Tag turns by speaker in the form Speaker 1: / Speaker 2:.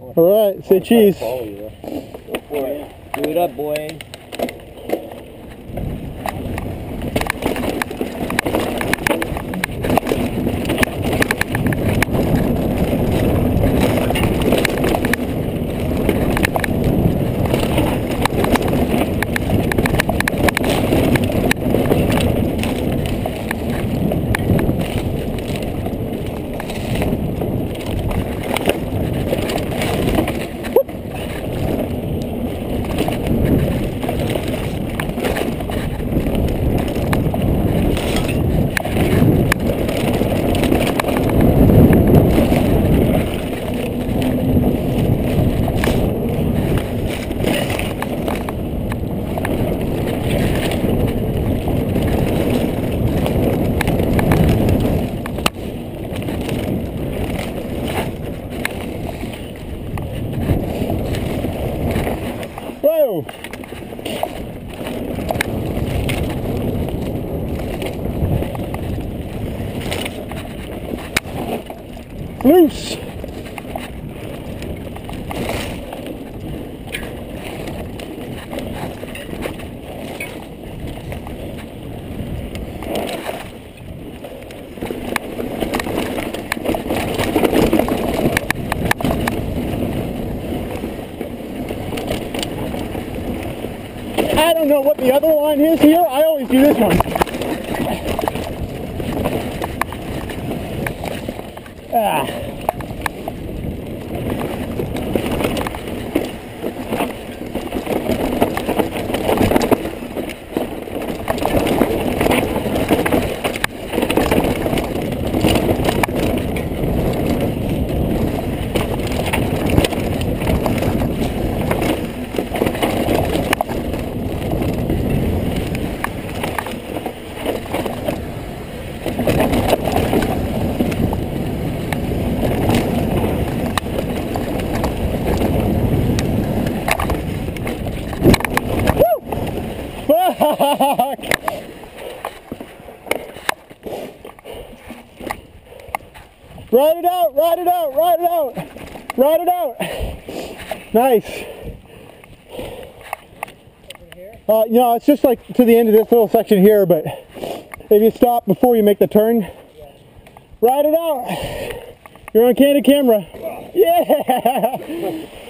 Speaker 1: Alright, say cheese.
Speaker 2: Go for it. Do it up, boy.
Speaker 1: Whoa! Loose! I don't know what the other line is here. I always do this one. Ah. Fuck! Ride it out, ride it out, ride it out, ride it out. Nice. You know, it's just like to the end of this little section here, but if you stop before you make the turn, ride it out. You're on candid camera. Yeah!